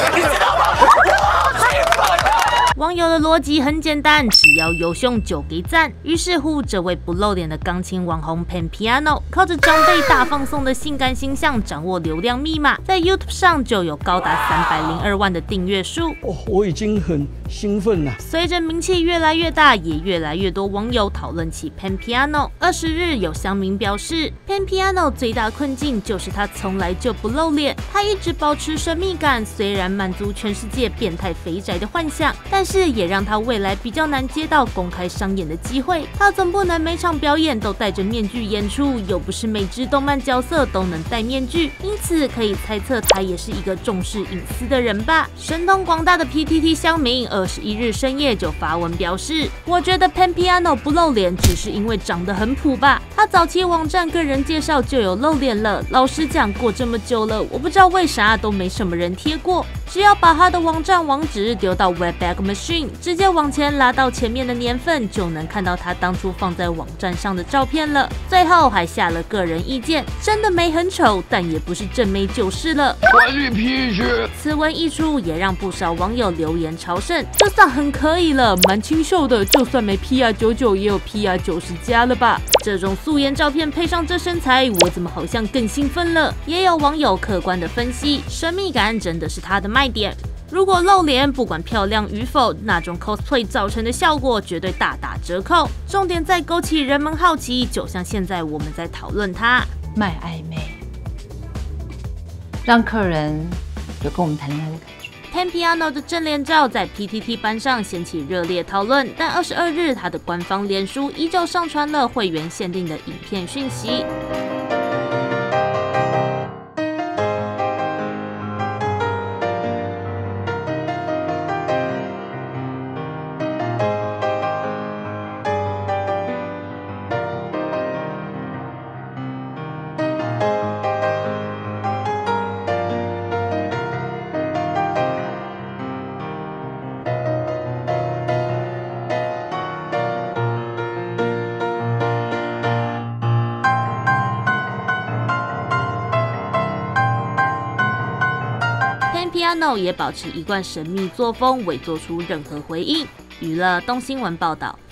你知道吗？我兴奋啊！ 网友的逻辑很简单，只要有胸就给赞。于是乎，这位不露脸的钢琴网红 Pen Piano 靠着长辈大放送的性感形象，掌握流量密码，在 YouTube 上就有高达302万的订阅数。 我已经很兴奋了。 随着名气越来越大，也越来越多网友讨论起 Pen Piano。20日，有乡民表示 ，Pen Piano 最大困境就是他从来就不露脸，他一直保持神秘感，虽然满足全世界变态肥宅的幻想，但是也让他未来比较难接到公开商演的机会。他总不能每场表演都戴着面具演出，又不是每支动漫角色都能戴面具，因此可以猜测他也是一个重视隐私的人吧。神通广大的 PTT 乡民21日深夜就发文表示，我觉得 Pen Piano 不露脸只是因为长得很普吧，他早期网站个人介绍就有露脸了。老实讲，过这么久了，我不知道为啥都没什么人贴过。只要把他的网站网址丢到 Webback Machine， 直接往前拉到前面的年份，就能看到他当初放在网站上的照片了。最后还下了个人意见，真的没很丑，但也不是正妹就是了。 关你屁事！ 此文一出，也让不少网友留言朝圣，这算很可以了，蛮清秀的，就算没 PR99 也有 PR90加了吧？这种素颜照片配上这身材，我怎么好像更兴奋了？也有网友客观的分析，神秘感真的是他的卖点。如果露脸，不管漂亮与否，那种 cosplay 造成的效果绝对大打折扣。重点在勾起人们好奇，就像现在我们在讨论它卖暧昧，让客人有跟我们谈恋爱的感觉。 Pen Piano 的正脸照在 PTT 班上掀起热烈讨论，但22日他的官方脸书依旧上传了会员限定的影片讯息。Piano 也保持一贯神秘作风，未做出任何回应。娱乐东新闻报道。